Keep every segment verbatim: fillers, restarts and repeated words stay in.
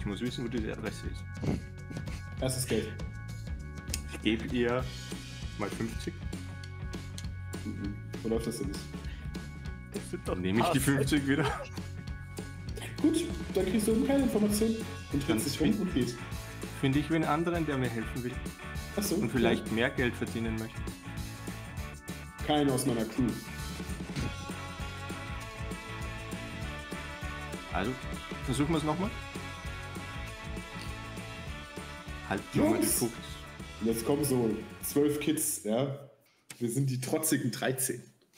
Ich muss wissen, wo diese Adresse ist. Erstes Geld. Ich gebe ihr mal fünfzig. Mhm. Wo läuft das denn nicht? Das sind doch nehme ich die fünfzig wieder. Gut, dann kriegst du keine Informationen und dreht sich um und geht. Finde ich wen anderen, der mir helfen will. Ach so, und vielleicht ja. mehr Geld verdienen möchte. Keiner aus meiner Crew. Also, versuchen wir es nochmal. Halt nochmal den Fokus. Jetzt kommen so zwölf Kids, ja. Wir sind die trotzigen dreizehn.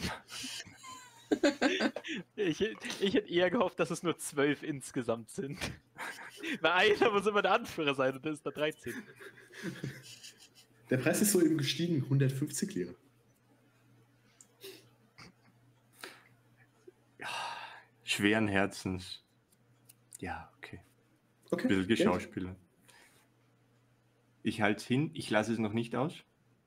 ich, ich hätte eher gehofft, dass es nur zwölf insgesamt sind. Weil einer muss immer der Anführer sein und das ist der dreizehn. Der Preis ist so eben gestiegen, hundertfünfzig Lira. Ja, schweren Herzens. Ja, okay. Okay. Ein bisschen Geschauspieler. Ich halte es hin, ich lasse es noch nicht aus.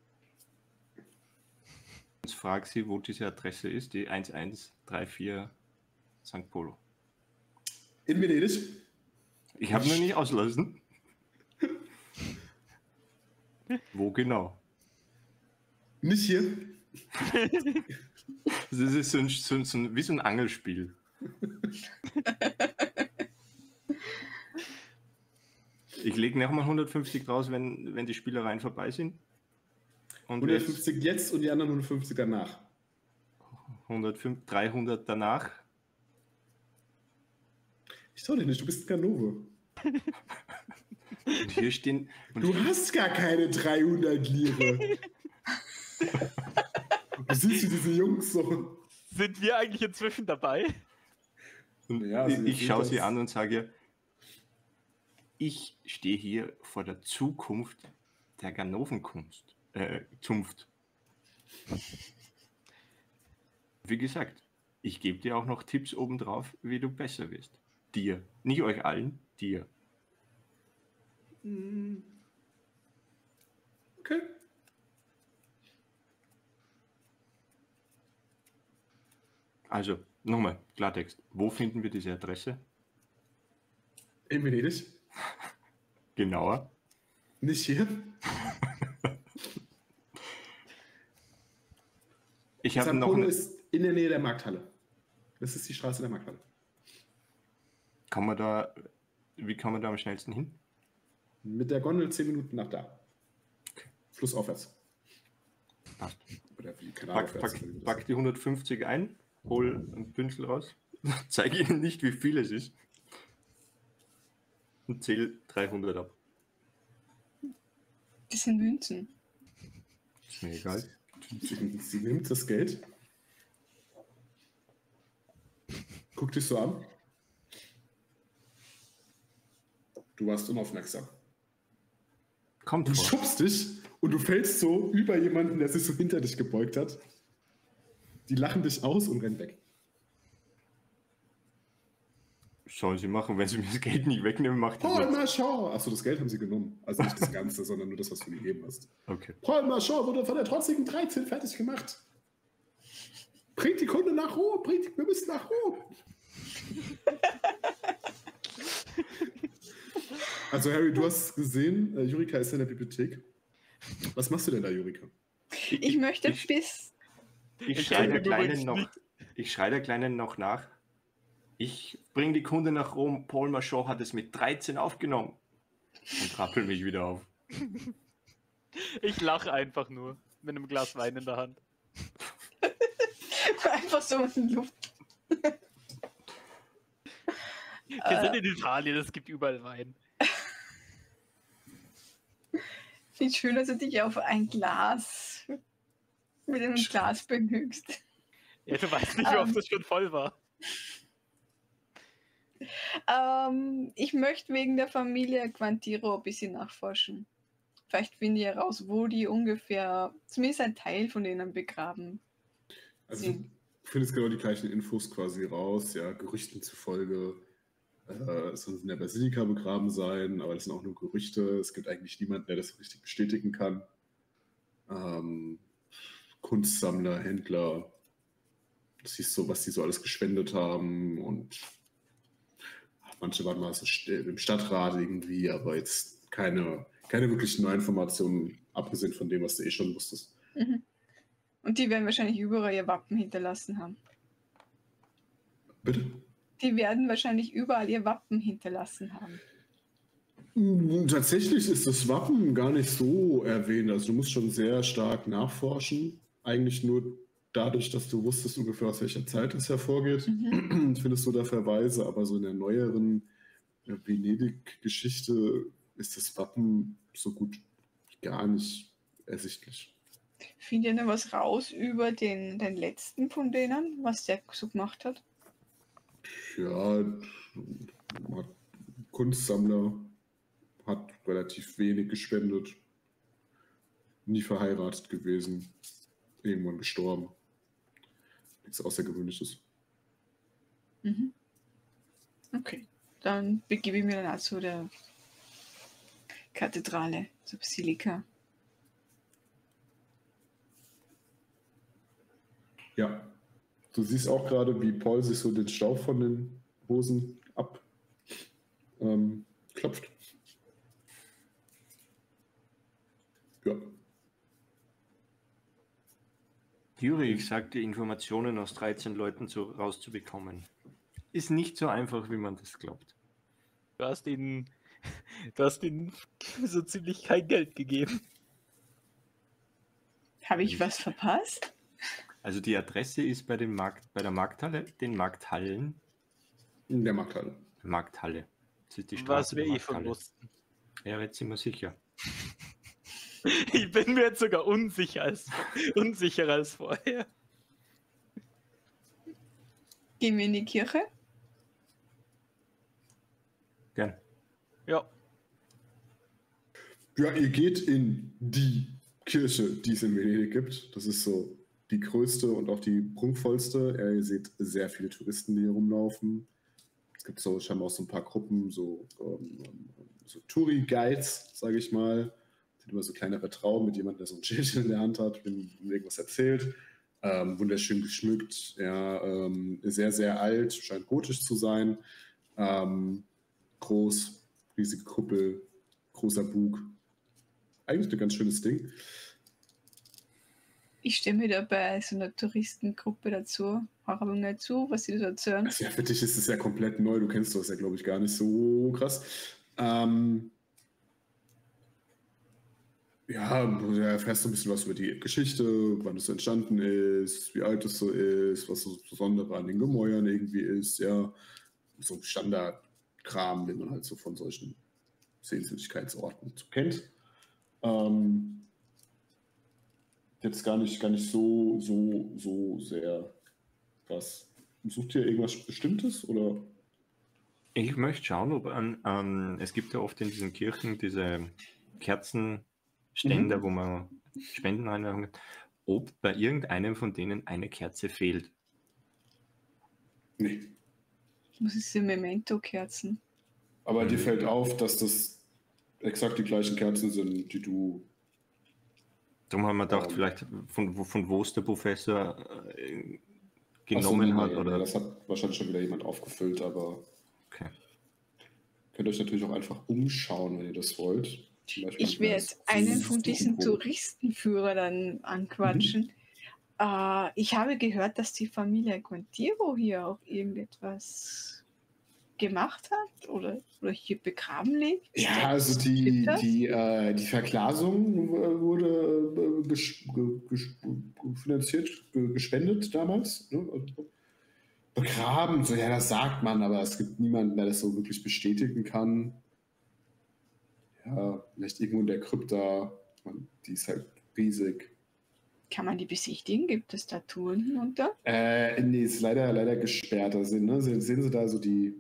Jetzt frage sie, wo diese Adresse ist, die eins eins drei vier Sankt Polo. In Venedig? Ich habe noch nicht auslassen. Wo genau? Nicht hier. Das ist so ein, so, so, wie so ein Angelspiel. Ich lege nochmal hundertfünfzig draus, wenn, wenn die Spielereien vorbei sind. Und hundertfünfzig jetzt, jetzt und die anderen hundertfünfzig danach. hundertfünf, dreihundert danach. Ich trau dich nicht, du bist ein Ganove. Und hier stehen... Und du hast gar keine dreihundert Lire. Du siehst wie diese Jungs so. Sind wir eigentlich inzwischen dabei? Und ja, also ich ich schaue sie an und sage ihr, ich stehe hier vor der Zukunft der Ganovenkunst. Äh, Zunft. Wie gesagt, ich gebe dir auch noch Tipps obendrauf, wie du besser wirst. Dir. Nicht euch allen, dir. Okay. Also, nochmal, Klartext. Wo finden wir diese Adresse? In Venedig. Genauer. Nicht hier. Ich habe noch eine... ist in der Nähe der Markthalle. Das ist die Straße der Markthalle. Kann man da... Wie kann man da am schnellsten hin? Mit der Gondel zehn Minuten nach da. Okay. Flussaufwärts. Passt. Oder wie pack, pack, pack die hundertfünfzig ein, hol ein Bündel raus, zeige ihnen nicht, wie viel es ist und zähle dreihundert ab. Das sind Münzen. Ist mir egal. Sie, sie nimmt das Geld, guckt dich so an. Du warst unaufmerksam. Kommt du vor. schubst dich und du fällst so über jemanden, der sich so hinter dich gebeugt hat. Die lachen dich aus und rennen weg. Sollen sie machen, wenn sie mir das Geld nicht wegnehmen, macht das Paul Marchand! Achso, das Geld haben sie genommen. Also nicht das Ganze, sondern nur das, was du gegeben hast. Okay. Paul Marchand wurde von der trotzigen dreizehn fertig gemacht. Bringt die Kunde nach Ruhe, bringt, wir müssen nach Ruhe. Also Harry, du hast gesehen, äh, Jurika ist in der Bibliothek. Was machst du denn da, Jurika? Ich, ich möchte ich, bis... Ich, ich schreie der Kleinen noch, ich schrei der Kleinen noch nach. Ich bringe die Kunde nach Rom. Paul Marchand hat es mit dreizehn aufgenommen. Und rappel mich wieder auf. Ich lache einfach nur mit einem Glas Wein in der Hand. Einfach so in die Luft. Wir sind in Italien, es gibt überall Wein. Ich finde es schön, dass du dich auf ein Glas mit einem Glas begnügst. Ja, du weißt nicht, wie oft das schon voll war. Ähm, ich möchte wegen der Familie Quantiro ein bisschen nachforschen. Vielleicht finde ich heraus, wo die ungefähr, zumindest ein Teil von denen begraben also sind. Du findest genau die gleichen Infos quasi raus, ja, Gerüchten zufolge. Äh, es sollen in der Basilika begraben sein, aber das sind auch nur Gerüchte. Es gibt eigentlich niemanden, der das richtig bestätigen kann. Ähm, Kunstsammler, Händler, du siehst so, was die so alles gespendet haben und manche waren mal so im Stadtrat irgendwie, aber jetzt keine, keine wirklichen Neuinformationen, abgesehen von dem, was du eh schon wusstest. Mhm. Und die werden wahrscheinlich überall ihr Wappen hinterlassen haben. Bitte? Die werden wahrscheinlich überall ihr Wappen hinterlassen haben. Tatsächlich ist das Wappen gar nicht so erwähnt. Also du musst schon sehr stark nachforschen. Eigentlich nur dadurch, dass du wusstest ungefähr, aus welcher Zeit es hervorgeht, Mhm. findest du da Verweise. Aber so in der neueren äh, Venedig-Geschichte ist das Wappen so gut wie gar nicht ersichtlich. Findet ihr noch was raus über den, den letzten von denen, was der so gemacht hat? Ja, hat Kunstsammler, hat relativ wenig gespendet, nie verheiratet gewesen, irgendwann gestorben. Nichts Außergewöhnliches. Mhm. Okay, dann begebe ich mich dann auch zu der Kathedrale, zur Basilika. Ja, du siehst auch gerade, wie Paul sich so den Staub von den Hosen ab ähm, klopft. Ja. Juri, ich sagte, Informationen aus dreizehn Leuten zu, rauszubekommen. Ist nicht so einfach, wie man das glaubt. Du hast ihnen, du hast ihnen so ziemlich kein Geld gegeben. Habe ich was verpasst? Also die Adresse ist bei, dem Markt, bei der Markthalle, den Markthallen. In der Markthalle. Markthalle. Das ist die Was Straße wir der eh von Markthalle. wussten. Ja, jetzt sind wir sicher. Ich bin mir jetzt sogar unsicher als, unsicherer als vorher. Gehen wir in die Kirche? Gern. Ja. Ja, ihr geht in die Kirche, die es in Venedig gibt. Das ist so die größte und auch die prunkvollste. Ja, ihr seht sehr viele Touristen, die hier rumlaufen. Es gibt so scheinbar auch so ein paar Gruppen, so, ähm, so Touri-Guides, sage ich mal. Das sind immer so kleinere Trauben mit jemandem, der so ein Schild in der Hand hat, wenn irgendwas erzählt. Ähm, wunderschön geschmückt, ja, ähm, sehr, sehr alt, scheint gotisch zu sein. Ähm, groß, riesige Kuppel, großer Bug. Eigentlich ein ganz schönes Ding. Ich stehe mir da bei so einer Touristengruppe dazu, höre aber mal zu, was sie so erzählen. Also ja, für dich ist es ja komplett neu. Du kennst das ja, glaube ich, gar nicht so krass. Ähm, ja, du erfährst ein bisschen was über die Geschichte, wann es entstanden ist, wie alt es so ist, was so das Besondere an den Gemäuern irgendwie ist. Ja, so Standardkram, den man halt so von solchen Sehenswürdigkeitsorten so kennt. Ähm, jetzt gar nicht, gar nicht so, so, so sehr krass. Sucht ihr irgendwas Bestimmtes oder? Ich möchte schauen, ob an, an, es gibt ja oft in diesen Kirchen diese Kerzenständer, Mhm. wo man Spenden reinwerfen kann, ob bei irgendeinem von denen eine Kerze fehlt. Nee. Was ist diese Memento-Kerzen? Aber dir Mhm. fällt auf, dass das exakt die gleichen Kerzen sind, die du. Darum haben wir gedacht, Ähm. vielleicht von, wo- von wo es der Professor äh, Ach so, genommen nee, hat. nee, Oder? nee, das hat wahrscheinlich schon wieder jemand aufgefüllt, aber Okay. könnt ihr euch natürlich auch einfach umschauen, wenn ihr das wollt. Zum Beispiel Ich werde das einen von diesen Suchen, wo- Touristenführer dann anquatschen. Äh, ich habe gehört, dass die Familie Quintero hier auch irgendetwas gemacht hat oder, oder hier begraben liegt. Ja, also die, Stimmt das? die, äh, die Verglasung äh, wurde äh, ges ge ges finanziert, ge gespendet damals. Ne? Also begraben, so ja, das sagt man, aber es gibt niemanden, der das so wirklich bestätigen kann. Ja, vielleicht irgendwo in der Krypta, man, die ist halt riesig. Kann man die besichtigen? Gibt es da Touren hinunter? Äh, nee, ist leider, leider gesperrt. Also, ne? Sehen, sehen Sie da so die,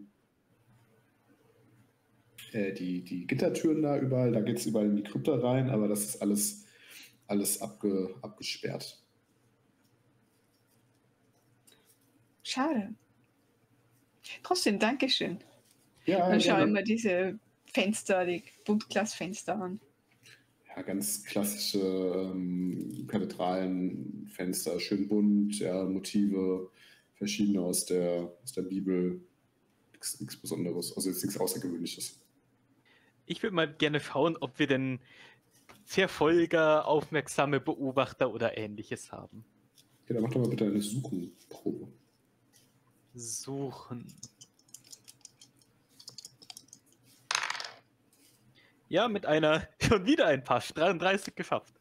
äh, die, die Gittertüren da überall? Da geht es überall in die Krypta rein, aber das ist alles, alles abge, abgesperrt. Schade. Trotzdem, Dankeschön. Ja, Dann schaue ich gerne. mir diese Fenster, die Buntglasfenster an. Ja, ganz klassische ähm, Kathedralenfenster, schön bunt, ja, Motive, verschiedene aus der, aus der Bibel. nichts, nichts Besonderes, also jetzt nichts Außergewöhnliches. Ich würde mal gerne schauen, ob wir denn Verfolger, aufmerksame Beobachter oder ähnliches haben. Ja, dann mach doch mal bitte eine Suchenprobe. Suchen. Ja, mit einer, schon wieder ein Pass, dreiunddreißig geschafft.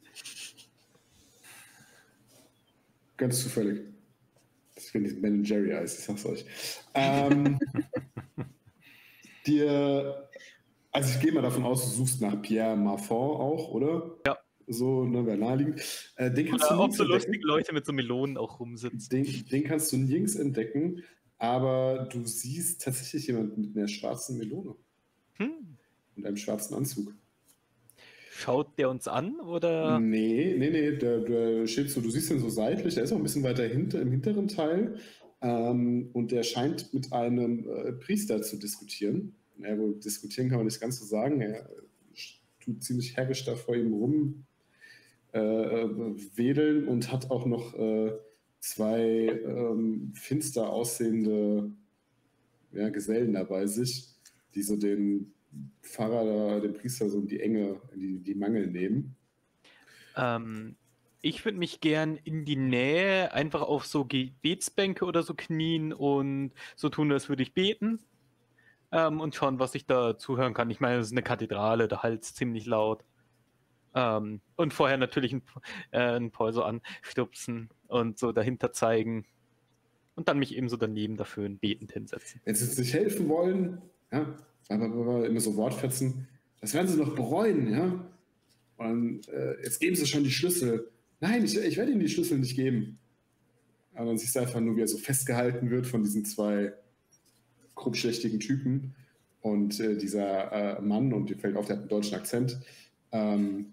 Ganz zufällig. Das finde ich Ben und Jerry Eis, ich sag's euch. Ähm, dir, also ich gehe mal davon aus, du suchst nach Pierre Marfond auch, oder? Ja. So, ne, wäre naheliegend. Äh, den kannst Oder du ob links so entdecken. lustige Leute mit so Melonen auch rumsitzen. Den, den kannst du links entdecken, aber du siehst tatsächlich jemanden mit einer schwarzen Melone Hm. und einem schwarzen Anzug. Schaut der uns an, oder? Nee, nee, nee, der, der steht so, du siehst ihn so seitlich, der ist auch ein bisschen weiter hinter, im hinteren Teil ähm, und der scheint mit einem äh, Priester zu diskutieren. Ja, wohl diskutieren kann man nicht ganz so sagen, er tut ziemlich herrisch da vor ihm rum äh, wedeln und hat auch noch äh, zwei ähm, finster aussehende ja, Gesellen da bei sich, die so den Pfarrer, den Priester so in die Enge, in die, die Mangel nehmen. Ähm, ich würde mich gern in die Nähe einfach auf so Gebetsbänke oder so knien und so tun, als würde ich beten ähm, und schauen, was ich da zuhören kann. Ich meine, es ist eine Kathedrale, da halt ziemlich laut. Ähm, und vorher natürlich ein, äh, ein Paul so anstupsen und so dahinter zeigen und dann mich eben so daneben dafür ein betend hinsetzen. Wenn sie uns nicht helfen wollen, ja, aber immer so Wortfetzen, das werden sie noch bereuen, ja. Und äh, jetzt geben sie schon die Schlüssel. Nein, ich, ich werde ihnen die Schlüssel nicht geben. Aber dann siehst du einfach nur, wie er so festgehalten wird von diesen zwei grobschlächtigen Typen. Und äh, dieser äh, Mann, und dir fällt auf, der hat einen deutschen Akzent, ähm,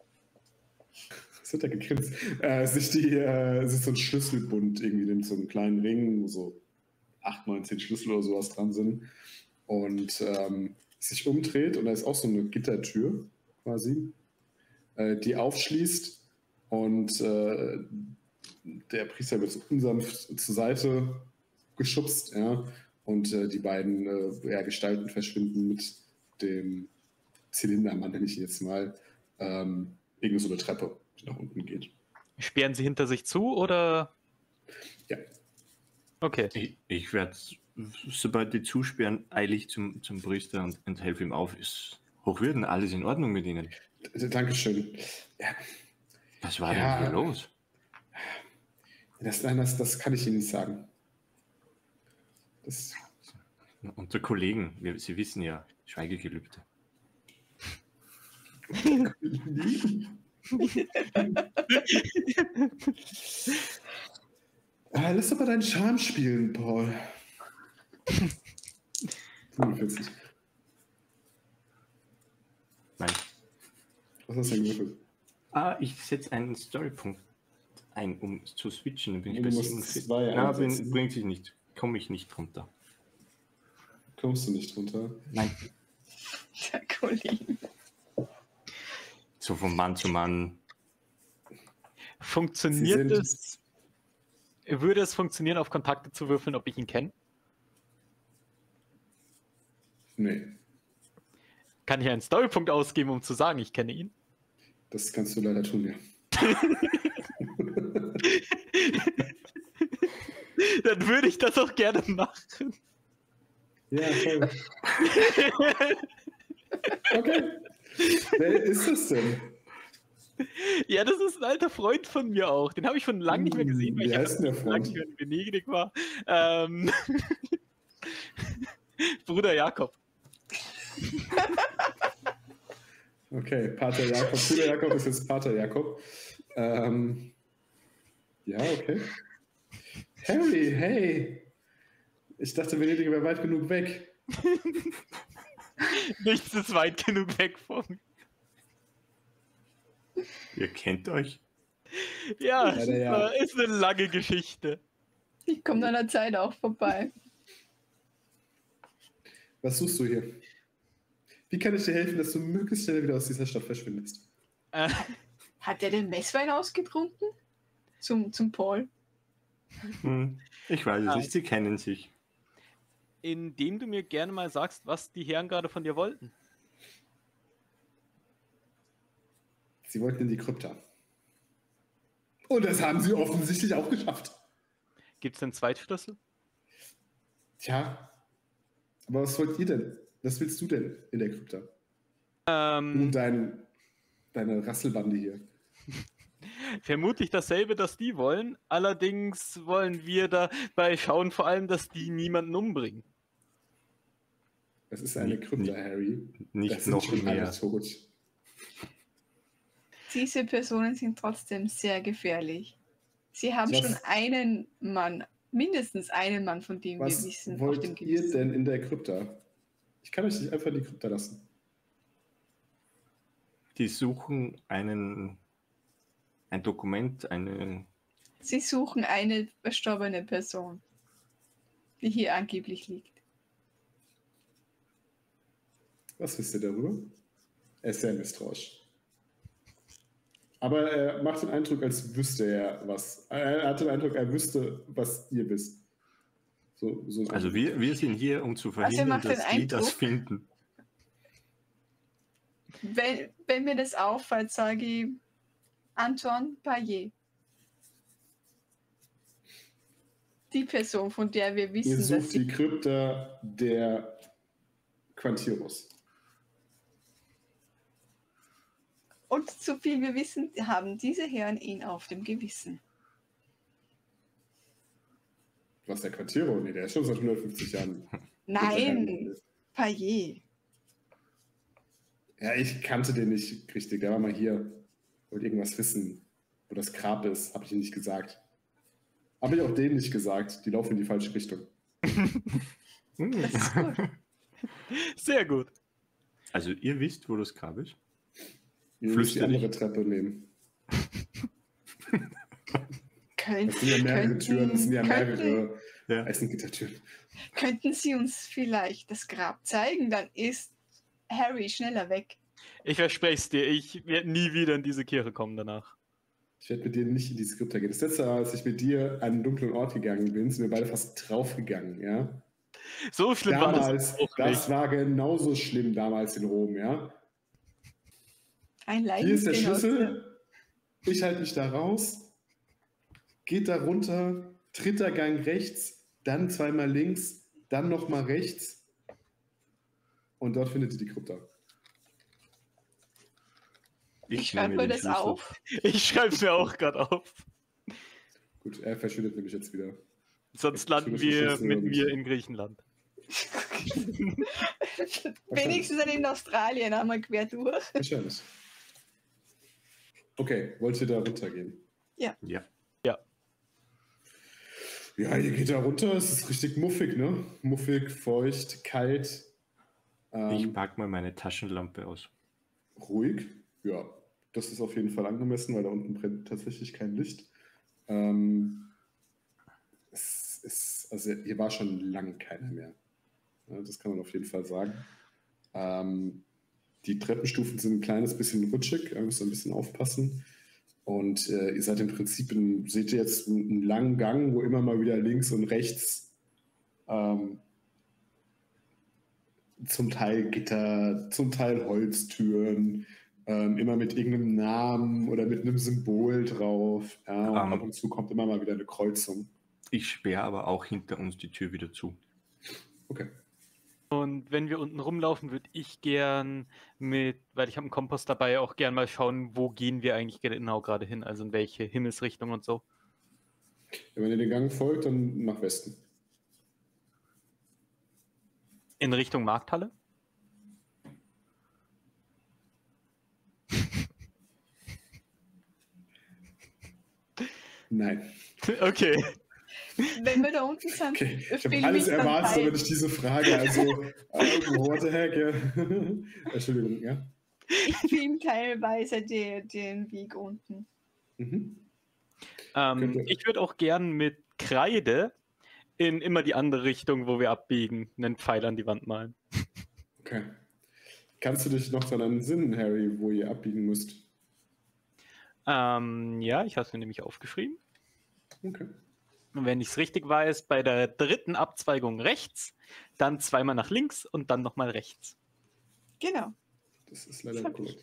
was hat er gegrinst? Äh, sich, die, äh, sich so einen Schlüsselbund irgendwie nimmt, so einen kleinen Ring, wo so acht, neun, zehn Schlüssel oder sowas dran sind. Und ähm, sich umdreht und da ist auch so eine Gittertür quasi, äh, die aufschließt und äh, der Priester wird so unsanft zur Seite geschubst, ja, und äh, die beiden äh, ja, Gestalten verschwinden mit dem Zylindermann, nenne ich ihn jetzt mal, ähm, irgendwie so eine Treppe, die nach unten geht. Sperren sie hinter sich zu, oder? Ja. Okay. Ich, ich werde, sobald die zusperren, eilig zum, zum Priester und, und helfe ihm auf. Ist Hochwürden, alles in Ordnung mit ihnen? D- Dankeschön. Ja. Was war Ja. denn hier los? Das, nein, das, das kann ich Ihnen nicht sagen. Das, Unter Kollegen, wir, Sie wissen ja, Schweigegelübde. ah, lass doch mal deinen Charme spielen, Paul. fünfundvierzig. Nein. Was hast du denn gewürfelt? Ah, ich setze einen Storypunkt ein, um zu switchen. Dann bin ich Du bei musst siebenundvierzig. zwei Na, einsetzen. bin, bringt sich nicht. Komme ich nicht runter. Kommst du nicht runter? Nein. Der Kollege. So von Mann zu Mann. Funktioniert Sie sind- es? Würde es funktionieren, auf Kontakte zu würfeln, ob ich ihn kenne? Nee, Kann ich einen Storypunkt ausgeben, um zu sagen, ich kenne ihn? das kannst du leider tun, ja. Dann würde ich das auch gerne machen. Ja, toll. Okay. Wer ist das denn? Ja, das ist ein alter Freund von mir auch. Den habe ich schon lange nicht mehr gesehen, weil Wie ich heißt denn der einfach lange Freund? nicht mehr in Venedig war. Ähm, Bruder Jakob. Okay, Pater Jakob. Bruder Jakob ist jetzt Pater Jakob. Ähm, ja, okay. Harry, hey. Ich dachte, Venedig wäre weit genug weg. Nichts ist weit genug weg von mir. Ihr kennt euch? Ja, Leider ja. äh, ist eine lange Geschichte. Ich komme an der Zeit auch vorbei. Was suchst du hier? Wie kann ich dir helfen, dass du möglichst schnell wieder aus dieser Stadt verschwindest? Äh, Hat er den Messwein ausgetrunken? Zum, zum Paul. Hm, ich weiß es Nein. nicht, Sie kennen sich. Indem du mir gerne mal sagst, was die Herren gerade von dir wollten. Sie wollten in die Krypta. Und das haben sie offensichtlich auch geschafft. Gibt es einen Zweitschlüssel? Tja, aber was wollt ihr denn? Was willst du denn in der Krypta? Ähm, Und dein, deine Rasselbande hier. Vermutlich dasselbe, das die wollen. Allerdings wollen wir dabei schauen, vor allem, dass die niemanden umbringen. Das ist eine Nicht- Krypta, nicht- Harry. Nicht Das sind noch schon mehr. alle tot. Diese Personen sind trotzdem sehr gefährlich. Sie haben Was- schon einen Mann, mindestens einen Mann, von dem wir Was wissen, auf wollt dem ihr Gewissen. denn in der Krypta? Ich kann euch nicht einfach in die Krypta lassen. Die suchen einen, ein Dokument, eine. Sie suchen eine verstorbene Person, die hier angeblich liegt. Was wisst ihr darüber? Er ist sehr misstrauisch. Aber er macht den Eindruck, als wüsste er was. Er hat den Eindruck, er wüsste, was ihr wisst. So, so ein Also Eindruck. wir, wir sind hier, um zu er verhindern, macht den dass die das Eindruck- finden. Wenn, wenn mir das auffällt, sage ich Anton Payet. Die Person, von der wir Ihr wissen, dass sucht sie die Krypta der Quantiros. Und so viel wir wissen, haben diese Herren ihn auf dem Gewissen. Was, der Quantiro? Nee, der ist schon seit hundertfünfzig Jahren. Nein, Payet. Ja, ich kannte den nicht richtig. Der war mal hier. Wollte irgendwas wissen, wo das Grab ist. Habe ich ihm nicht gesagt. Habe ich auch denen nicht gesagt. Die laufen in die falsche Richtung. Hm. Das ist gut. Sehr gut. Also ihr wisst, wo das Grab ist? Ihr müsst die Flüsterlich. andere Treppe nehmen. Können, Das sind ja mehrere könnten, Türen. Das sind ja könnten, mehrere Ja. Eisengittertüren. könnten Sie uns vielleicht das Grab zeigen? Dann ist Harry schneller weg. Ich verspreche es dir, ich werde nie wieder in diese Kirche kommen danach. Ich werde mit dir nicht in die Skripta gehen. Das letzte Mal, als ich mit dir an einen dunklen Ort gegangen bin, sind wir beide fast draufgegangen, ja? So schlimm war Damals, das auch das nicht. war genauso schlimm damals in Rom, ja? Ein Hier ist der Leidensgenosse. Schlüssel. Ich halte mich da raus. Geht da runter. Dritter Gang rechts. Dann zweimal links. Dann nochmal rechts. Und dort findet ihr die Krypta. Ich schreibe mir den das Schlüssel. auf. Ich schreibe es mir auch gerade auf. Gut, er verschwindet nämlich jetzt wieder. Sonst Ich landen finde, wir das ist mit so- mir in Griechenland. Wenigstens in Australien einmal quer durch. Wahrscheinlich. Okay, wollt ihr da runtergehen? Ja. Ja, ihr geht da runter. Es ist richtig muffig, ne? Muffig, feucht, kalt. Ich Ähm, pack mal meine Taschenlampe aus. ruhig. Ja, das ist auf jeden Fall angemessen, weil da unten brennt tatsächlich kein Licht. Ähm, es ist, also hier war schon lang keiner mehr. Ja, das kann man auf jeden Fall sagen. Ähm, die Treppenstufen sind ein kleines bisschen rutschig, ihr müsst ein bisschen aufpassen. Und äh, ihr seid im Prinzip, in, seht ihr jetzt einen, einen langen Gang, wo immer mal wieder links und rechts ähm, zum Teil Gitter, zum Teil Holztüren, ähm, immer mit irgendeinem Namen oder mit einem Symbol drauf. Ja, und Ähm. ab und zu kommt immer mal wieder eine Kreuzung. Ich sperre aber auch hinter uns die Tür wieder zu. Okay. Und wenn wir unten rumlaufen, würde ich gern mit, weil ich habe einen Kompass dabei, auch gern mal schauen, wo gehen wir eigentlich genau gerade hin, also in welche Himmelsrichtung und so. Wenn ihr den Gang folgt, dann nach Westen. In Richtung Markthalle? Nein. Okay. Wenn wir da unten sind, Okay. Ich habe spiele alles mich dann erwartet, Teil. aber nicht diese Frage. Also, äh, what the heck, ja. Entschuldigung, ja. Ich filme teilweise die, den Weg unten. Mhm. Ähm, Könnte- ich würde auch gern mit Kreide in immer die andere Richtung, wo wir abbiegen, einen Pfeil an die Wand malen. Okay. Kannst du dich noch daran entsinnen, Harry, wo ihr abbiegen müsst? Ähm, ja, ich habe es mir nämlich aufgeschrieben. Okay. Und wenn ich es richtig weiß, bei der dritten Abzweigung rechts, dann zweimal nach links und dann nochmal rechts. Genau. Das ist leider Das hab korrekt.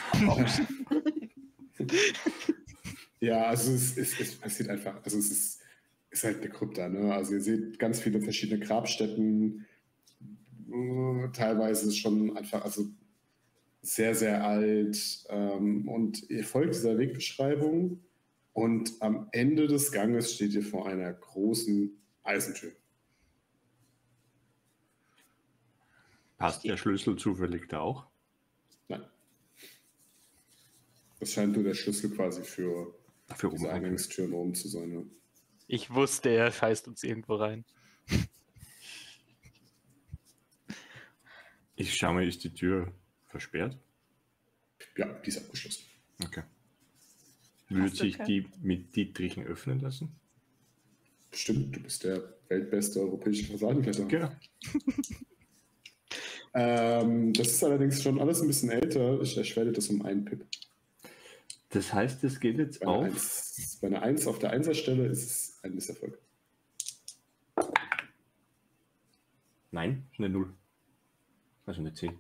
Ja, also es, es, es passiert einfach, also es ist, ist halt eine Krypta, ne? Also ihr seht ganz viele verschiedene Grabstätten, äh, teilweise schon einfach, also sehr, sehr alt, ähm, und ihr folgt dieser Wegbeschreibung und am Ende des Ganges steht ihr vor einer großen Eisentür. Passt der Schlüssel zufällig da auch? Nein. Das scheint nur der Schlüssel quasi für Für diese oben. Eingangstüren oben zu sein. Ja. Ich wusste, er scheißt uns irgendwo rein. Ich schaue mal, ist die Tür versperrt? Ja, die ist abgeschlossen. Okay. Würde du sich kein- die mit Dietrichen öffnen lassen? Stimmt, du bist der weltbeste europäische Fassadenkletterer. Genau. Ähm, das ist allerdings schon alles ein bisschen älter. Ich erschwere das um einen Pip. Das heißt, es geht jetzt Bei einer, auf. eins, bei einer eins auf der Einserstelle ist es ein Misserfolg. Nein, eine null. Also eine zehn.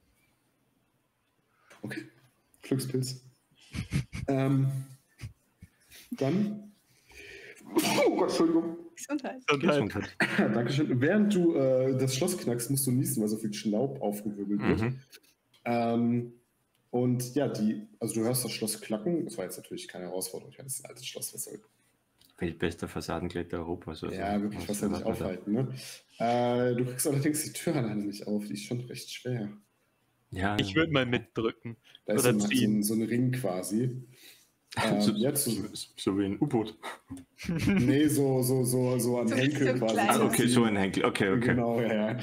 Okay, Glückspilz. ähm, dann. Oh Gott, Entschuldigung. Gesundheit. Gesundheit. Dankeschön. Während du äh, das Schloss knackst, musst du niesen, weil so viel Schlaub aufgewirbelt wird. Mhm. Ähm, und ja, die, also du hörst das Schloss klacken. Das war jetzt natürlich keine Herausforderung. Ich hatte das alte Schloss, was soll. Weltbester Fassadenkletter Europas. Also Ja, wirklich, was soll dich erwartet man aufhalten, ne? Äh, du kriegst allerdings die Tür alleine nicht auf. Die ist schon recht schwer. da? Ja. Ich würde mal mitdrücken. Da ist so Oder ein, so, ziehen. ein, so ein Ring quasi. Ähm, so, ja, zu, so, so wie ein U-Boot. nee, so, so, so, so an So- Henkel so ein quasi. kleines- Ah, okay, so ein Henkel. Okay, okay. Genau, ja, ja.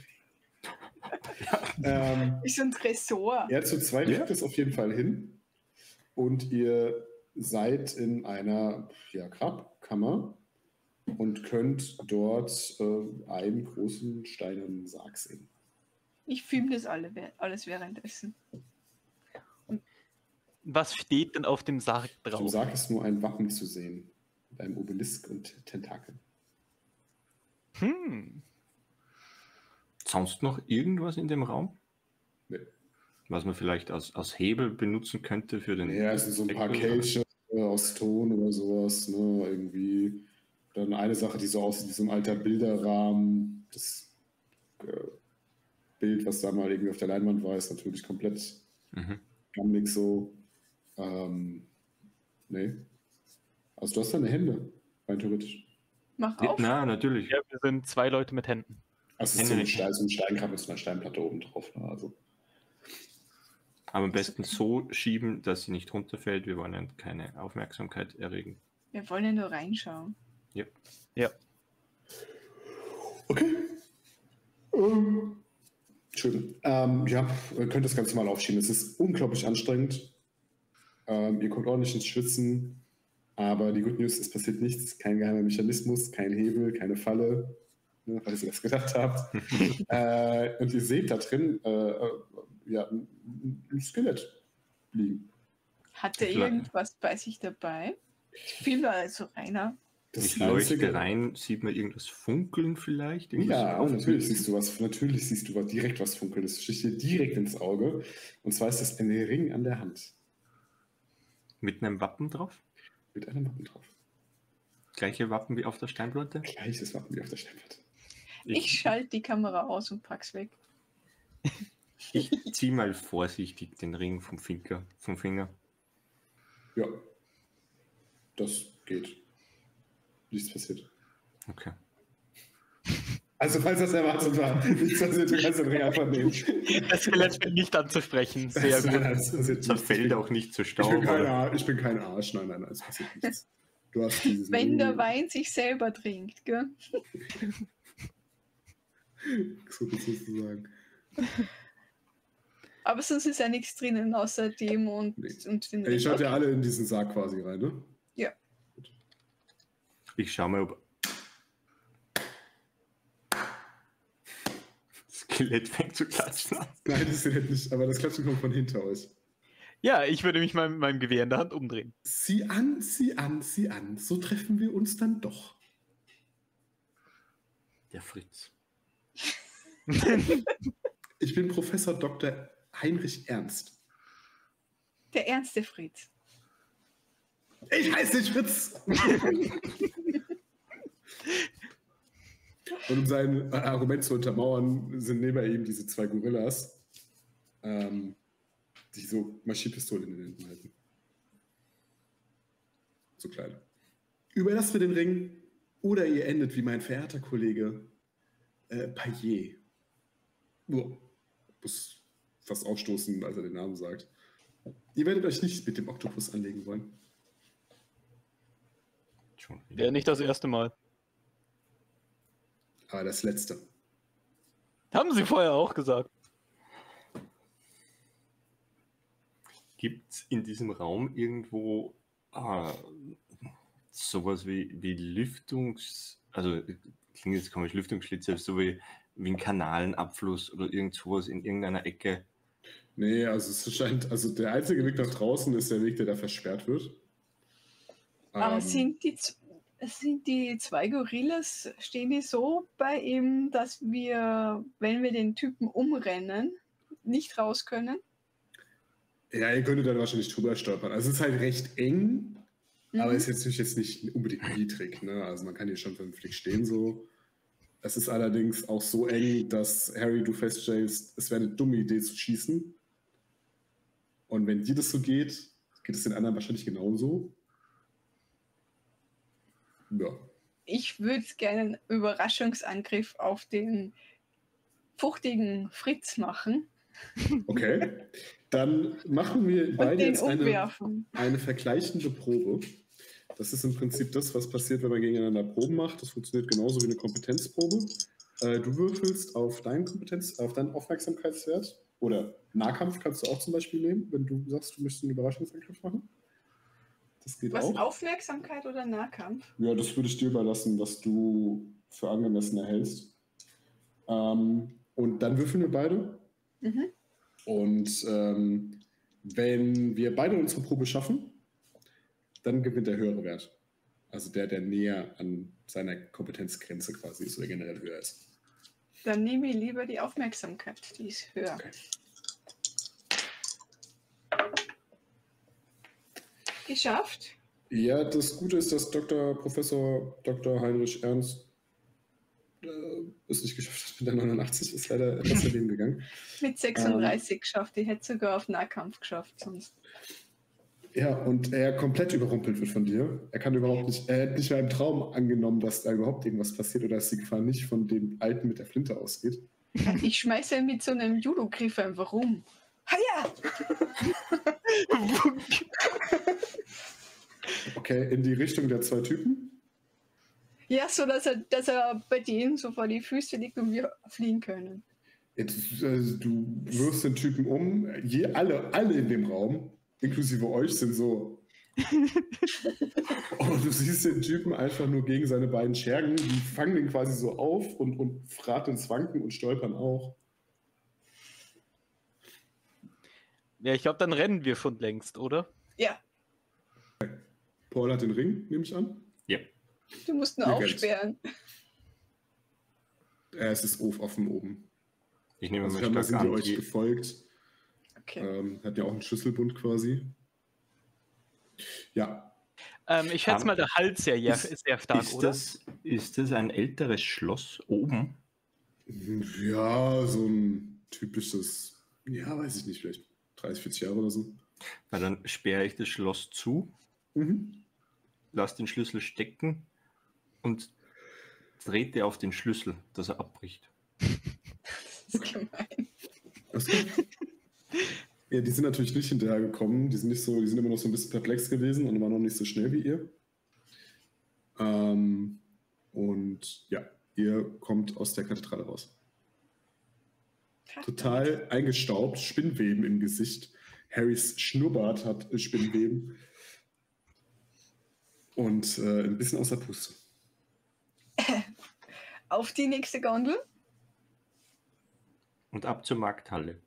ähm, Ist so ein Tresor. ja, zu zweit Ja. kriegt es auf jeden Fall hin. Und ihr seid in einer ja, Grabkammer und könnt dort äh, einen großen steinernen Sarg sehen. Ich filme das alle, alles währenddessen. Was steht denn auf dem Sarg Auf dem drauf? Sarg ist nur ein Wappen zu sehen. Mit einem Obelisk und Tentakeln. Hm. Sonst noch irgendwas in dem Raum? Nee. Was man vielleicht als, als Hebel benutzen könnte für den. Ja, es sind so ein paar Deckel, oder? Kelche äh, aus Ton oder sowas, ne, irgendwie. Dann eine Sache, die so aussieht wie so ein alter Bilderrahmen. Das äh, Bild, was da mal irgendwie auf der Leinwand war, ist natürlich komplett Mhm. gammelig so. Ähm, nee. Also du hast deine Hände, rein theoretisch. Mach Ja, auf. na, natürlich. Ja, wir sind zwei Leute mit Händen. Also es ist so ein, Stein, so ein Steingrab mit so einer Steinplatte oben drauf. Ne? Also, Aber am besten so schieben, dass sie nicht runterfällt. Wir wollen ja keine Aufmerksamkeit erregen. Wir wollen ja nur reinschauen. Ja. Ja. okay. Ähm, Schön. Ähm, ja, ihr könnt das Ganze mal aufschieben. Es ist unglaublich anstrengend. Ähm, ihr kommt ordentlich ins Schwitzen. Aber die Good News, es passiert nichts. Kein geheimer Mechanismus, kein Hebel, keine Falle. Ne, falls ihr das gedacht habt. äh, und ihr seht da drin äh, äh, ja, ein, ein Skelett liegen. Hat er Vielleicht. irgendwas bei sich dabei? Ich filme also Rainer. Das Ich leuchte einzige- rein, sieht man irgendwas funkeln vielleicht? Irgendwas Ja, auf- natürlich siehst du was, natürlich siehst du was, direkt was funkeln. Das sticht dir direkt ins Auge. Und zwar ist das ein Ring an der Hand Mit einem Wappen drauf? mit einem Wappen drauf. Gleiche Wappen wie auf der Steinplatte? Gleiches Wappen wie auf der Steinplatte. Ich schalte die Kamera aus und pack's weg. ich zieh mal vorsichtig den Ring vom Finger. Vom Finger. Ja, das geht. Nichts passiert. Okay. Also, falls das erwartet war, nichts passiert, du kannst den Ring einfach nehmen. Das Skelett wird nicht anzusprechen. Sehr Nein, gut. nein, es passiert nichts. Zerfällt auch nicht zu Ich Staub. bin, kein oder? Arsch, ich bin kein Arsch, nein, nein, nein, es passiert nichts. Du hast diesen Wenn Ring, der Wein sich selber trinkt, gell? so sozusagen. Aber sonst ist ja nichts drinnen außer dem und, Nee. und den Ihr schaut Okay. ja alle in diesen Sarg quasi rein, ne? Ich schau mal, ob. Das Skelett fängt zu klatschen an. Nein, das ist nicht, aber das Klatschen kommt von hinter euch. Ja, ich würde mich mal mit meinem Gewehr in der Hand umdrehen. Sieh an, sieh an, sieh an. So treffen wir uns dann doch. Der Fritz. Ich bin Professor Doktor Heinrich Ernst. Der ernste Fritz. Ich heiße nicht Fritz! Und um sein Argument zu untermauern, sind neben ihm diese zwei Gorillas, ähm, die so Maschinenpistolen in den Händen halten. So klein. Überlasst mir den Ring oder ihr endet wie mein verehrter Kollege äh, Payet. Oh, muss fast aufstoßen, als er den Namen sagt. Ihr werdet euch nicht mit dem Oktopus anlegen wollen. Schon wieder. Wäre nicht das erste Mal. Aber das letzte. Haben sie vorher auch gesagt. Gibt es in diesem Raum irgendwo ah, sowas wie, wie Lüftungs... Also, klingt jetzt komisch, Lüftungsschlitze, so wie, wie ein Kanalenabfluss oder irgend sowas in irgendeiner Ecke? Nee, also es scheint, also der einzige Weg nach draußen ist der Weg, der da versperrt wird. Aber Ähm, sind die, z- sind die zwei Gorillas, stehen die so bei ihm, dass wir, wenn wir den Typen umrennen, nicht raus können? Ja, ihr könntet dann wahrscheinlich drüber stolpern. Also es ist halt recht eng, aber Mhm. ist jetzt nicht, jetzt nicht unbedingt niedrig. Ne? Also man kann hier schon vernünftig stehen so. Es ist allerdings auch so eng, dass Harry, du feststellst, es wäre eine dumme Idee zu schießen. Und wenn dir das so geht, geht es den anderen wahrscheinlich genauso. Ja. Ich würde gerne einen Überraschungsangriff auf den fuchtigen Fritz machen Okay. Dann machen wir und beide den jetzt eine, umwerfen. eine vergleichende Probe. Das ist im Prinzip das, was passiert, wenn man gegeneinander Proben macht. Das funktioniert genauso wie eine Kompetenzprobe. Äh, du würfelst auf deinen Kompetenz, auf deinen Aufmerksamkeitswert. Oder Nahkampf kannst du auch zum Beispiel nehmen, wenn du sagst, du möchtest einen Überraschungsangriff machen. Das geht Was, auch. Aufmerksamkeit oder Nahkampf? Ja, das würde ich dir überlassen, was du für angemessen erhältst. Ähm, und dann würfeln wir beide. Mhm. Und ähm, wenn wir beide unsere Probe schaffen, dann gewinnt der höhere Wert. Also der, der näher an seiner Kompetenzgrenze quasi ist oder generell höher ist. Dann nehme ich lieber die Aufmerksamkeit, die ist höher. Okay. Geschafft? Ja, das Gute ist, dass Doktor Professor Doktor Heinrich Ernst äh, es nicht geschafft hat mit der neunundachtzig, ist leider etwas daneben gegangen. Mit sechsunddreißig geschafft. Ich hätte sogar auf Nahkampf geschafft sonst. Ja, und er komplett überrumpelt wird von dir. Er kann überhaupt nicht, er hätte nicht mehr im Traum angenommen, dass da überhaupt irgendwas passiert oder dass die Gefahr nicht von dem Alten mit der Flinte ausgeht. Ich schmeiße ihn mit so einem Judo-Griff einfach rum. Haja! Okay, in die Richtung der zwei Typen. Ja, so dass er, dass er bei denen so vor die Füße liegt und wir fliehen können. Jetzt, also, du wirfst den Typen um. Je, alle, alle in dem Raum, inklusive euch, sind so. Und du siehst den Typen einfach nur gegen seine beiden Schergen. Die fangen den quasi so auf und, und fraten ins Wanken und stolpern auch. Ja, ich glaube, dann rennen wir schon längst, oder? Ja, Paul hat den Ring, nehme ich an. Ja. du musst nur Ihr kennt's. aufsperren. Äh, es ist offen oben. Ich nehme Also mal scheinbar stark sind die an. euch Die, gefolgt. Okay. Ähm, hat ja auch einen Schlüsselbund quasi. Ja, Ähm, ich schätze Ähm, mal, der Hals sehr, ja, ist- ist sehr stark, ist, oder? das, ist das ein älteres Schloss oben? ja, so ein typisches, ja, weiß ich nicht, vielleicht dreißig, vierzig Jahre oder so. Weil dann sperre ich das Schloss zu, Mhm. lasse den Schlüssel stecken und trete auf den Schlüssel, dass er abbricht. Das ist gemein. Alles gut. Ja, die sind natürlich nicht hinterhergekommen. Die sind nicht so, die sind immer noch so ein bisschen perplex gewesen und waren noch nicht so schnell wie ihr. Ähm, und ja, ihr kommt aus der Kathedrale raus. Total eingestaubt, Spinnweben im Gesicht. Harrys Schnurrbart hat äh, Spinnweben. Und äh, ein bisschen außer Puste. Auf die nächste Gondel. Und ab zur Markthalle.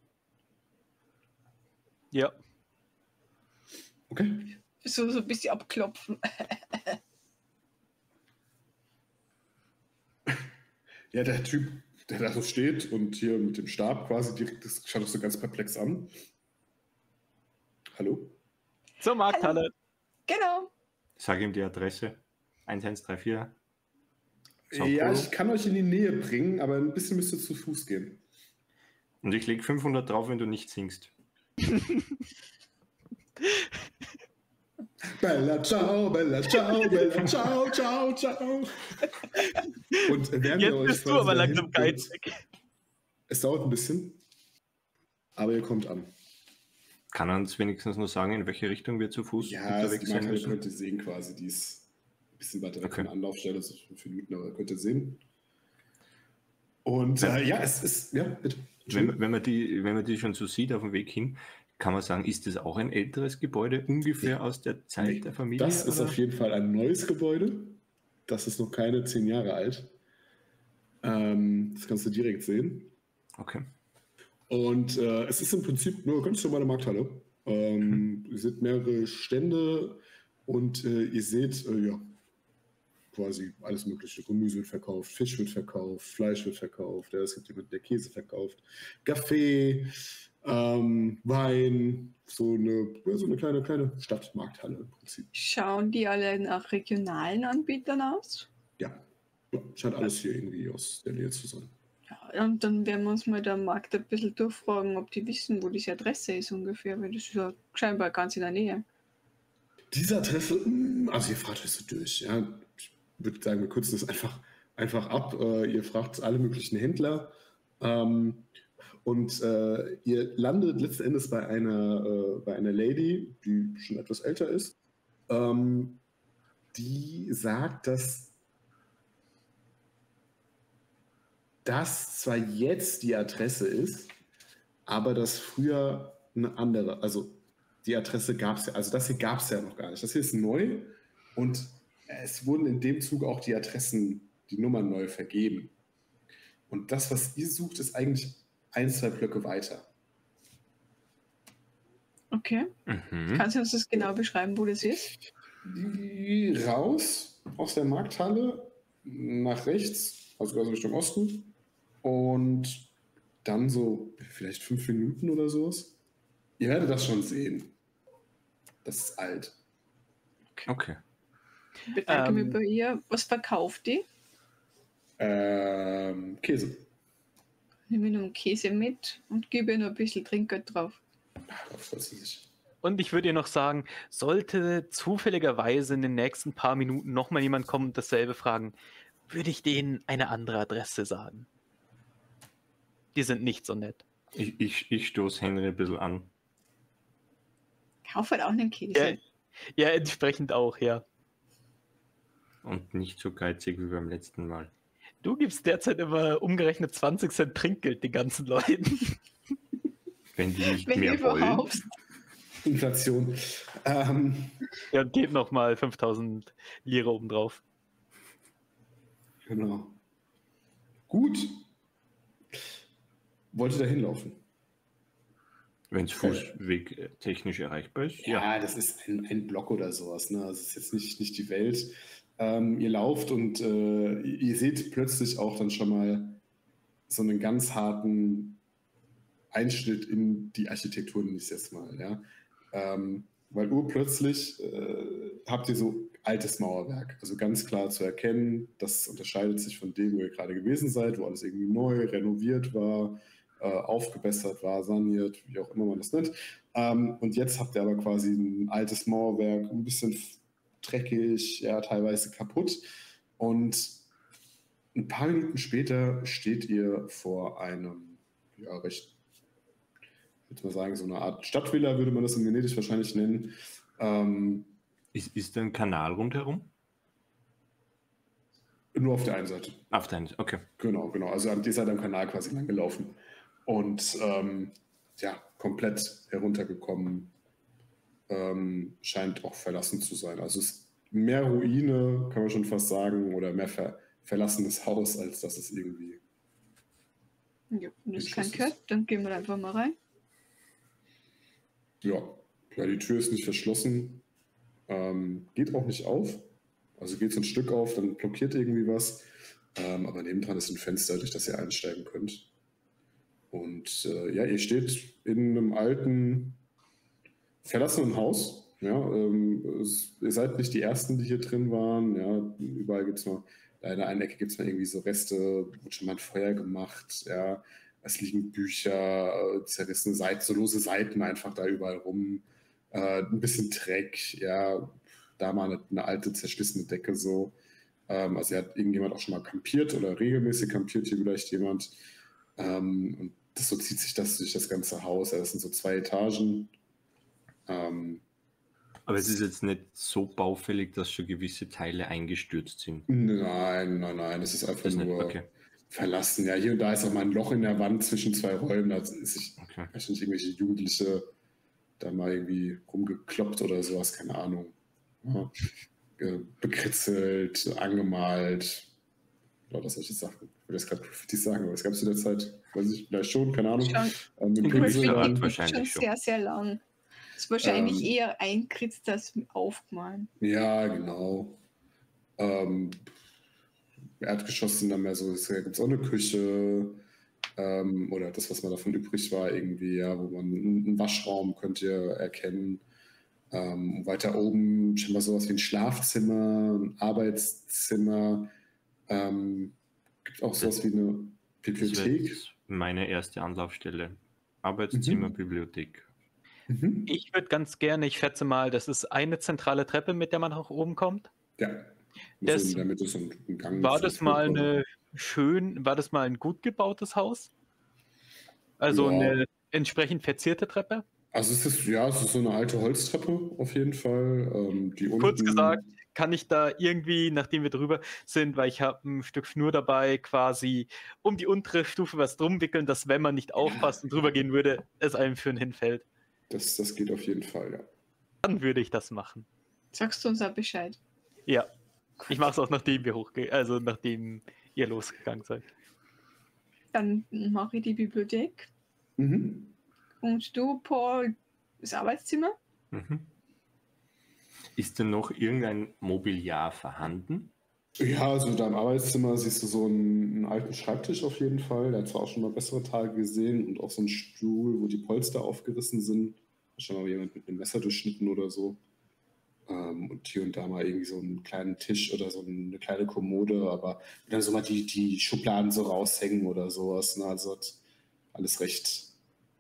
Ja. Okay. So, so ein bisschen abklopfen. Ja, der Typ, der da so steht und hier mit dem Stab quasi direkt, das schaut doch so ganz perplex an. Hallo? Zur Markthalle. Genau. Sag ihm die Adresse. eins eins drei vier. Sao Ja, Paulo. ich kann euch in die Nähe bringen, aber ein bisschen müsst ihr zu Fuß gehen. Und ich lege fünfhundert drauf, wenn du nicht singst. Bella ciao, bella ciao, bella ciao, ciao, ciao. Und während ihr Jetzt euch bist du quasi aber dahin langsam bringt- geizig. Es dauert ein bisschen, aber ihr kommt an. Kann er uns wenigstens nur sagen, in welche Richtung wir zu Fuß Ja, also unterwegs die sein Markthalle müssen? könnt ihr sehen quasi, die ist ein bisschen weiter weg Okay. von der Anlaufstelle, so fünf Minuten, aber könnt ihr sehen. Und äh, ja, es ist, ja, bitte. Wenn, wenn, man die, wenn man die schon so sieht auf dem Weg hin, kann man sagen, ist das auch ein älteres Gebäude, ungefähr aus der Zeit Nee, der Familie? Das ist oder? auf jeden Fall ein neues Gebäude. Das ist noch keine zehn Jahre alt. Ähm, das kannst du direkt sehen. Okay. Und äh, es ist im Prinzip nur ganz normale Markthalle. Ähm, ihr seht mehrere Stände und äh, ihr seht, äh, ja, quasi alles mögliche. Gemüse wird verkauft, Fisch wird verkauft, Fleisch wird verkauft, ja, es gibt jemanden, der Käse verkauft, Kaffee, ähm, Wein, so eine, ja, so eine kleine, kleine Stadtmarkthalle im Prinzip. Schauen die alle nach regionalen Anbietern aus? Ja, ja scheint alles hier irgendwie aus der Nähe zu sein. Ja, und dann werden wir uns mal der Markt ein bisschen durchfragen, ob die wissen, wo diese Adresse ist ungefähr, weil das ist ja scheinbar ganz in der Nähe. Diese Adresse, mh, also ihr fragt euch so durch, ja. Ich würde sagen, wir kürzen das einfach, einfach ab. Äh, ihr fragt alle möglichen Händler ähm, und äh, ihr landet letzten Endes bei einer, äh, bei einer Lady, die schon etwas älter ist, ähm, die sagt, dass das zwar jetzt die Adresse ist, aber dass früher eine andere, also die Adresse gab es ja, also das hier gab es ja noch gar nicht. Das hier ist neu und es wurden in dem Zug auch die Adressen, die Nummern neu vergeben. Und das, was ihr sucht, ist eigentlich ein, zwei Blöcke weiter. Okay. Mhm. Kannst du uns das genau beschreiben, wo das ist? Raus aus der Markthalle, nach rechts, also quasi Richtung Osten. Und dann so vielleicht fünf Minuten oder sowas. Ihr werdet das schon sehen. Das ist alt. Okay. Ich bedanke mich Ähm. bei ihr. Was verkauft die? Ähm, Käse. Nehme nur einen Käse mit und gebe ihr noch ein bisschen Trinkgeld drauf. Darauf freut sie sich. Und ich würde ihr noch sagen, sollte zufälligerweise in den nächsten paar Minuten nochmal jemand kommen und dasselbe fragen, würde ich denen eine andere Adresse sagen. Die sind nicht so nett. Ich, ich, ich stoße Henry ein bisschen an. Kauf halt auch einen Käse. Ja, ja, entsprechend auch, ja. Und nicht so geizig wie beim letzten Mal. Du gibst derzeit immer umgerechnet zwanzig Cent Trinkgeld den ganzen Leuten. Wenn die nicht Wenn mehr überhaupt. wollen. Inflation. Ähm, Ja, und geht nochmal fünftausend Lire obendrauf. genau. Gut. Wollt ihr da hinlaufen? Wenn es Fußweg äh, technisch erreichbar ist. Ja, das ist ein, ein Block oder sowas. Ne? Das ist jetzt nicht, nicht die Welt. Ähm, ihr lauft und äh, ihr seht plötzlich auch dann schon mal so einen ganz harten Einschnitt in die Architektur, nenne ich es jetzt mal. Ja? Ähm, weil urplötzlich äh, habt ihr so altes Mauerwerk. Also ganz klar zu erkennen, das unterscheidet sich von dem, wo ihr gerade gewesen seid, wo alles irgendwie neu, renoviert war, äh, aufgebessert war, saniert, wie auch immer man das nennt. Ähm, und jetzt habt ihr aber quasi ein altes Mauerwerk, ein bisschen dreckig, ja, teilweise kaputt. Und ein paar Minuten später steht ihr vor einem, ja, recht, ich würde mal sagen, so eine Art Stadtvilla, würde man das in Venedig wahrscheinlich nennen. Ähm, Ist, ist da ein Kanal rundherum? nur auf der einen Seite. Auf der einen, okay. Genau, genau. Also an dieser Seite am Kanal quasi lang gelaufen. Und ähm, ja, komplett heruntergekommen. Ähm, scheint auch verlassen zu sein. Also es ist mehr Ruine, kann man schon fast sagen, oder mehr ver verlassenes Haus, als dass es irgendwie. Ja, wenn das Ich kein weiß gehört, dann gehen wir einfach mal rein. Ja, ja, die Tür ist nicht verschlossen. Ähm, geht auch nicht auf. Also geht so ein Stück auf, dann blockiert irgendwie was. Ähm, aber nebendran ist ein Fenster, durch das ihr einsteigen könnt. Und äh, ja, ihr steht in einem alten, verlassenen Haus. Ja, ähm, es, ihr seid nicht die Ersten, die hier drin waren. Ja, überall gibt es noch, da in der einen Ecke gibt es noch irgendwie so Reste, wurde schon mal ein Feuer gemacht. Ja, es liegen Bücher, äh, zerrissene Seiten, so lose Seiten einfach da überall rum. Äh, ein bisschen Dreck, ja, da mal eine, eine alte, zerschlissene Decke so. Ähm, also hat irgendjemand auch schon mal kampiert oder regelmäßig kampiert hier vielleicht jemand. Ähm, und das, so zieht sich das durch das ganze Haus. Also das sind so zwei Etagen. Ähm, Aber es ist jetzt nicht so baufällig, dass schon gewisse Teile eingestürzt sind. Nein, nein, nein, es ist einfach Das nur nicht, okay. verlassen. Ja, hier und da ist auch mal ein Loch in der Wand zwischen zwei Räumen. Da ist sich Okay. wahrscheinlich irgendwelche Jugendliche da mal irgendwie rumgekloppt oder sowas, keine Ahnung. Ja, ge- bekritzelt, angemalt, lauter solche Sachen. Ich will das gerade Graffiti sagen, aber das gab es in der Zeit, weiß ich, vielleicht schon, keine Ahnung. Schon. Ähm, mit In gewisser Pinseln Art an. Graffiti wahrscheinlich schon schon. sehr, sehr lang. Ist wahrscheinlich Ähm, eher einkritzt als aufgemalt. Ja, genau. Ähm, Erdgeschoss sind dann mehr so, es gibt auch eine Küche ähm, oder das, was mal davon übrig war, irgendwie, ja, wo man einen Waschraum könnt ihr erkennen. Ähm, weiter oben scheinbar sowas wie ein Schlafzimmer, ein Arbeitszimmer. Ähm, gibt auch sowas wie eine Das wäre Bibliothek. jetzt meine erste Anlaufstelle. Arbeitszimmer, Mhm. Bibliothek. Mhm. Ich würde ganz gerne, ich schätze mal, das ist eine zentrale Treppe, mit der man nach oben kommt. Ja, Das- so in der Mitte ist so ein ein Gang. War mit so das mal Flur- eine schön, war das mal ein gut gebautes Haus? Also Ja. eine entsprechend verzierte Treppe? Also es ist, ja, es ist so eine alte Holztreppe auf jeden Fall. Ähm, die Kurz unten, gesagt, kann ich da irgendwie, nachdem wir drüber sind, weil ich habe ein Stück Schnur dabei, quasi um die untere Stufe was drum wickeln, dass wenn man nicht aufpasst und drüber gehen würde, es einem für hinfällt. das, das geht auf jeden Fall, ja. Dann würde ich das machen. Sagst du uns auch Bescheid? Ja. Ich mache es auch nachdem wir hochgehen, also nachdem ihr losgegangen seid. Dann mache ich die Bibliothek. Mhm. Und du, Paul, das Arbeitszimmer? Mhm. Ist denn noch irgendein Mobiliar vorhanden? Ja, also da im Arbeitszimmer siehst du so einen, einen alten Schreibtisch auf jeden Fall. Der hat zwar auch schon mal bessere Tage gesehen und auch so einen Stuhl, wo die Polster aufgerissen sind. Schon mal jemand mit einem Messer durchschnitten oder so. Ähm, und hier und da mal irgendwie so einen kleinen Tisch oder so eine kleine Kommode, aber dann so mal die, die Schubladen so raushängen oder sowas. Ne? Also hat alles recht.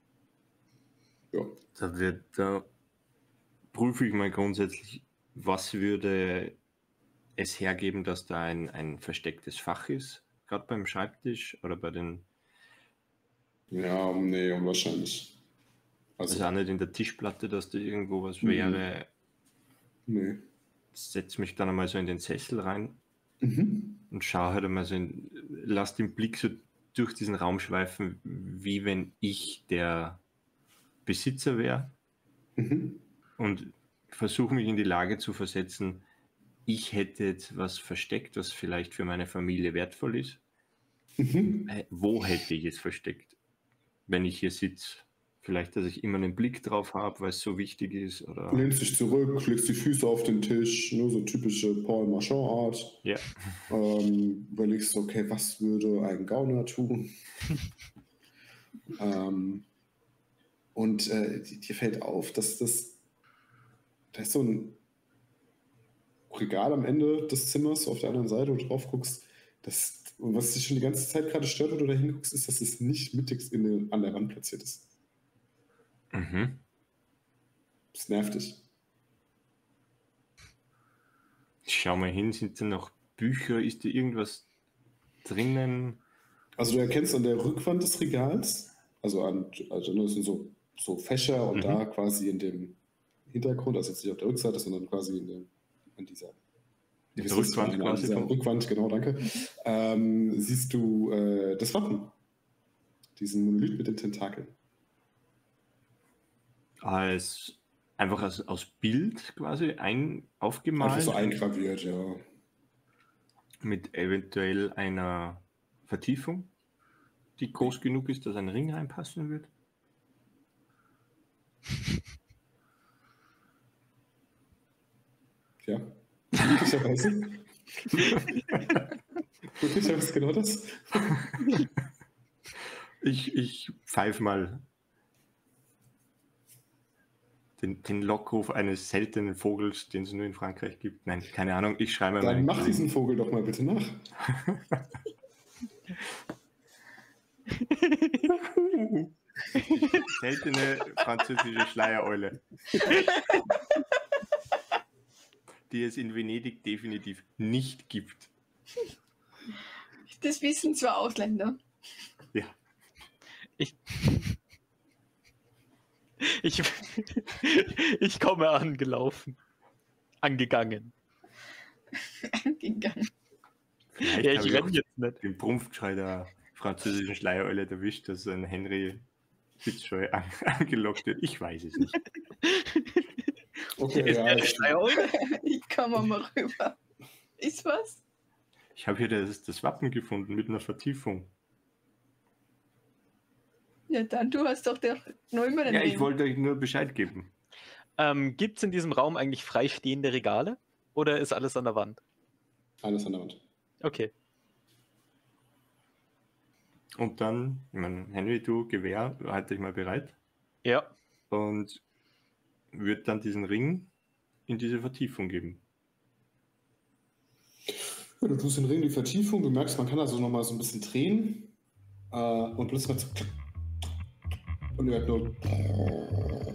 Ja. Da, wird, da prüfe ich mal grundsätzlich, was würde es hergeben, dass da ein, ein verstecktes Fach ist, gerade beim Schreibtisch oder bei den, Ja, nee, unwahrscheinlich. also Also, auch nicht in der Tischplatte, dass da irgendwo was Mhm. wäre. nee. Setze mich dann einmal so in den Sessel rein Mhm. und schaue halt einmal so, in, lass den Blick so durch diesen Raum schweifen, wie wenn ich der Besitzer wäre Mhm. und versuche mich in die Lage zu versetzen, ich hätte jetzt was versteckt, was vielleicht für meine Familie wertvoll ist. Mhm. Äh, Wo hätte ich es versteckt, wenn ich hier sitze? Vielleicht, dass ich immer einen Blick drauf habe, weil es so wichtig ist. Oder Lehnst dich zurück, legst die Füße auf den Tisch, nur so typische Paul Marchand-Art. ja, Ähm, überlegst du, okay, was würde ein Gauner tun? ähm, und äh, di- dir fällt auf, dass das, da ist so ein Regal am Ende des Zimmers auf der anderen Seite, wo du drauf guckst. Das, und was dich schon die ganze Zeit gerade stört, wenn du da hinguckst, ist, dass es nicht mittig in den, an der Wand platziert ist. mhm. Das nervt dich. Ich schau mal hin, sind da noch Bücher, ist da irgendwas drinnen? Also du erkennst an der Rückwand des Regals, also an, also das sind so, so Fächer und Mhm. da quasi in dem Hintergrund, also jetzt nicht auf der Rückseite, sondern quasi in dem, an dieser, In wie der ist das? Rückwand An quasi dieser vom- Rückwand, genau, danke. Ähm, siehst du äh, das Wappen, diesen Monolith mit den Tentakeln. Als einfach als, aus Bild quasi ein, aufgemalt Einfach so eingraviert, ja. mit eventuell einer Vertiefung, die groß genug ist, dass ein Ring reinpassen wird. Ja, möglicherweise. Wirklich, das ist genau das. Ich, ich pfeife mal den, den Lockruf eines seltenen Vogels, den es nur in Frankreich gibt. Nein, keine Ahnung, ich schreibe mal. Dann meinen mach Kollegen. diesen Vogel doch mal bitte nach. Die seltene französische Schleiereule. Die es in Venedig definitiv nicht gibt. Das wissen zwar Ausländer. Ja. Ich, ich, ich komme angelaufen. Angegangen. Gegangen. Vielleicht Ja, habe ich ich auch renne jetzt nicht. den Prumpfgeschrei der französischen Schleiereule erwischt, dass ein Henry Fitzroy an, angelockt wird. Ich weiß es nicht. Okay, Ist ja, der eine ich, Schleiereule? Ich komme mal rüber. Ist was? Ich habe hier das, das Wappen gefunden mit einer Vertiefung. Ja, dann, du hast doch der Neumann. Ja, ich wollte euch nur Bescheid geben. Ähm, Gibt es in diesem Raum eigentlich freistehende Regale? Oder ist alles an der Wand? alles an der Wand. Okay. Und dann, ich meine, Henry, du, Gewehr, halte dich mal bereit. Ja. Und wird dann diesen Ring in diese Vertiefung geben. Ja, du tust den Ring in die Vertiefung, du merkst, man kann also nochmal so ein bisschen drehen äh, und plötzlich macht so und ihr hört nur